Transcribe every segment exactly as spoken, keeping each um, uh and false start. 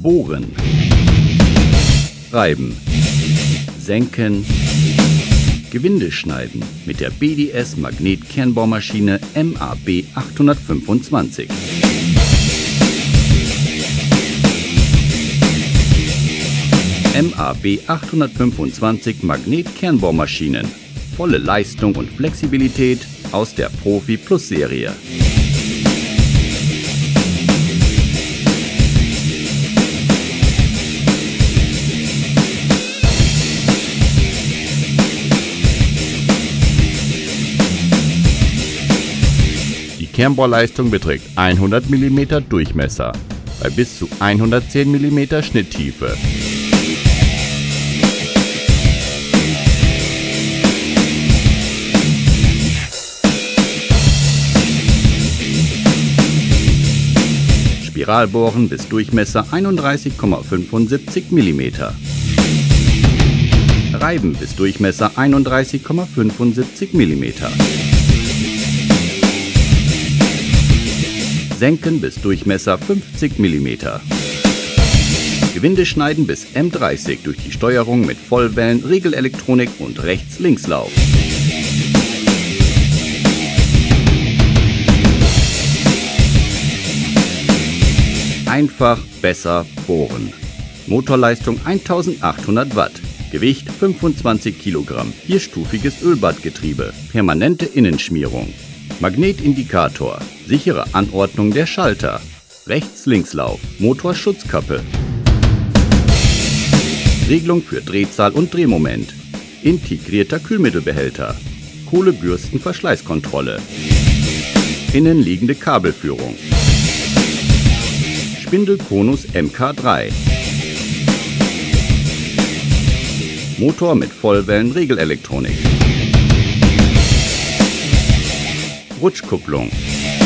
Bohren, Reiben, Senken, Gewinde schneiden mit der B D S Magnetkernbohrmaschine M A B achthundertfünfundzwanzig. M A B achthundertfünfundzwanzig Magnetkernbohrmaschinen. Volle Leistung und Flexibilität aus der Profi Plus Serie. Die Kernbohrleistung beträgt hundert Millimeter Durchmesser bei bis zu hundertzehn Millimeter Schnitttiefe. Spiralbohren bis Durchmesser einunddreißig Komma fünfundsiebzig Millimeter. Reiben bis Durchmesser einunddreißig Komma fünfundsiebzig Millimeter. Senken bis Durchmesser fünfzig Millimeter. Gewinde schneiden bis M dreißig durch die Steuerung mit Vollwellen, Regelelektronik und Rechts-Links-Lauf. Einfach besser bohren. Motorleistung eintausendachthundert Watt. Gewicht fünfundzwanzig Kilogramm. Vierstufiges Ölbadgetriebe. Permanente Innenschmierung. Magnetindikator. Sichere Anordnung der Schalter. Rechts-Links-Lauf. Motorschutzkappe. Regelung für Drehzahl und Drehmoment. Integrierter Kühlmittelbehälter. Kohlebürstenverschleißkontrolle. Innenliegende Kabelführung. Spindelkonus M K drei. Motor mit Vollwellen-Regelelektronik. Rutschkupplung.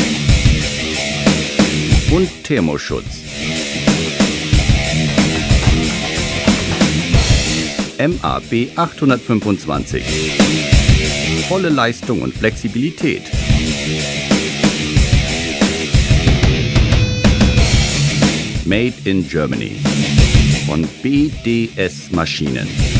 Und Thermoschutz. M A B achthundertfünfundzwanzig. Volle Leistung und Flexibilität. Made in Germany von B D S Maschinen.